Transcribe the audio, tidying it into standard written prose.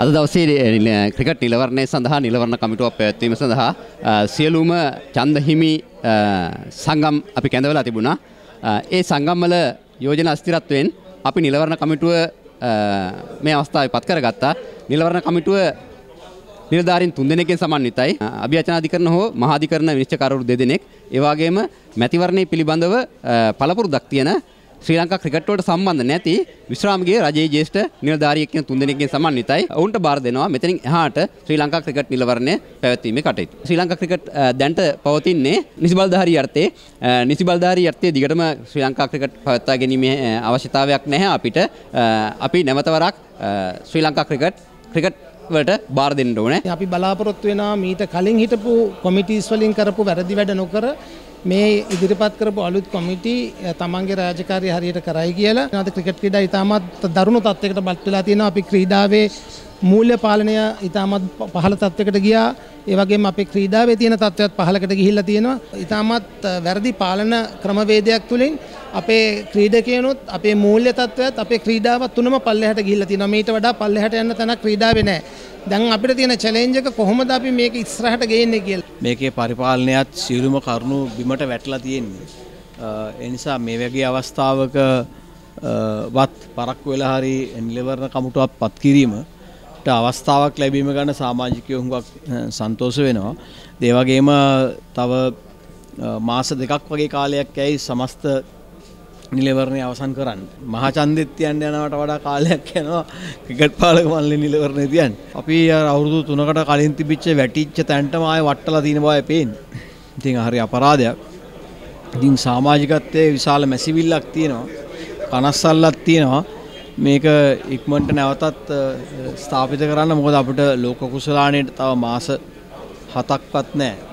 අද දවසේ ක්‍රිකට් නිලවරණය සඳහා නිලවරණ කමිටුවක් පැවැත්වීම සඳහා සියලුම ඡන්ද හිමි සංගම් අපි කැඳවලා තිබුණා. ඒ සංගම් වල යෝජනා අස්තිරත්වයෙන් අපි නිලවරණ කමිටුව මේ අවස්ථාවේ පත් කරගත්තා. නිලවරණ කමිටුව නිලධාරීන් 3 දෙනෙක්ගෙන් සමන්විතයි. අභියාචනාධිකරණ හෝ මහාධිකරණ විනිශ්චයකාරවරු 2 දෙනෙක්. ඒ වගේම මැතිවරණයේ පිළිබඳව පළපුරුද්දක් තියෙන ශ්‍රී ලංකා ක්‍රිකට් වලට සම්බන්ධ නැති විශ්‍රාමගිය රජයේ ජ්‍යෙෂ්ඨ නිලධාරියෙක් කියන 3 දෙනෙක්ගෙන් සමන්විතයි. ඔවුන්ට බාර දෙනවා මෙතනින් එහාට ශ්‍රී ලංකා ක්‍රිකට් නිලවරණය පැවැත්වීමේ කටයුතු. ශ්‍රී ලංකා ක්‍රිකට් දැන්ට පවතින්නේ නිසි බලධාරී යර්ථයේ. නිසි බලධාරී යර්ථයේ දිගටම ශ්‍රී ලංකා ක්‍රිකට් පවත්වා ගැනීමේ අවශ්‍යතාවයක් නැහැ අපිට. අපි නැවත වරක් ශ්‍රී ලංකා ක්‍රිකට් වලට බාර දෙන්න ඕනේ. අපි බලාපොරොත්තු වෙනවා මීට කලින් හිටපු කොමිටිස් වලින් කරපු වැරදි වැඩ නොකර මේ ඉදිරිපත් කරපු අලුත් කොමිටි තමන්ගේ රාජකාරිය හරියට කරයි කියලා. අද ක්‍රිකට් ක්‍රීඩා ඉතාමත් දරුණු තත්යකට පත් වෙලා තියෙනවා. අපි ක්‍රීඩාවේ මූල්‍ය පාලනය ඉතාමත් පහළ තත්යකට ගියා. ඒ වගේම අපේ ක්‍රීඩාවේ තියෙන තත්ත්වයක් පහළකට ගිහිල්ලා තියෙනවා. ඉතාමත් වැරදි පාලන ක්‍රමවේදයක් තුලින් අපේ ක්‍රීඩකයන්ොත් අපේ මූල්‍ය තත්ත්වයත් අපේ ක්‍රීඩාවත් තුනම පල්ලෙහාට ගිහිල්ලා තියෙනවා. මීට වඩා පල්ලෙහාට යන්න තැනක් ක්‍රීඩාවේ නැහැ. දැන් අපිට තියෙන චැලෙන්ජ් එක කොහොමද අපි මේක ඉස්සරහට ගේන්නේ කියලා. මේකේ පරිපාලනයත් සියලුම කරුණු බිමට වැටලා තියෙන්නේ. ඒ නිසා මේ වගේ අවස්ථාවක වත් පරක්කු වෙලා හරි නිලවරණ කමිටුවක් පත් කිරීමට අවස්ථාවක් ලැබීම ගන්න සමාජිකයෝ හුඟක් සන්තෝෂ වෙනවා. ඒ වගේම තව මාස දෙකක් වගේ කාලයක් ඇයි සමස්ත නිලවරණය අවසන් කරන්න. මහා ඡන්දෙත් තියන්න යනවට වඩා කාලයක් යනවා ක්‍රිකට් පාලක මණ්ඩලේ නිලවරණය තියන්න. අපි අවුරුදු 3කට කලින් තිබිච්ච වැටිච්ච තැනටම ආයෙ වට්ටලා තියෙන බවයි පේන්නේ. ඉතින් හරි අපරාධයක්. ඉතින් සමාජිකත්වයේ විශාල මැසිවිල්ලක් තියෙනවා. කනස්සල්ලක් තියෙනවා. මේක ඉක්මනට නැවතත් ස්ථාපිත කරන්න. මොකද අපිට ලෝක කුසලාණයට තව මාස 7ක්වත් නැහැ.